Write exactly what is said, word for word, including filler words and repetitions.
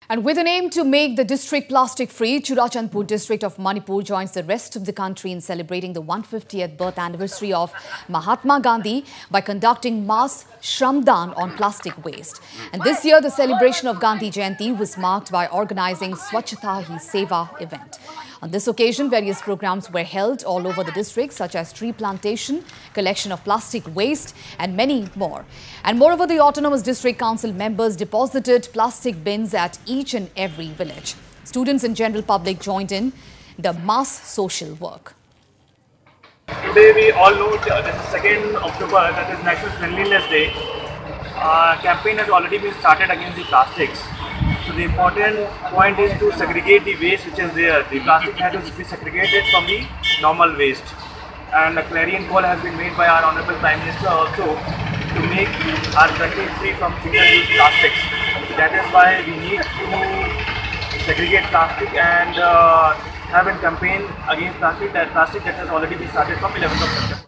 And with an aim to make the district plastic-free, Churachandpur district of Manipur joins the rest of the country in celebrating the one hundred fiftieth birth anniversary of Mahatma Gandhi by conducting Mass Shramdaan on plastic waste. And this year, the celebration of Gandhi Jayanti was marked by organizing Swachhta Hi Sewa event. On this occasion, various programs were held all over the district, such as tree plantation, collection of plastic waste, and many more. And moreover, the Autonomous District Council members deposited plastic bins at each and every village. Students and general public joined in the mass social work. Today we all know that this is second October, that is National Cleanliness Day. Uh, campaign has already been started against the plastics. So the important point is to segregate the waste which is there. The plastic has to be segregated from the normal waste. And a clarion call has been made by our Honorable Prime Minister also to make our country free from single-use plastics. That is why we need to segregate plastic and uh, have a campaign against plastic that plastic that has already been started from eleventh of September.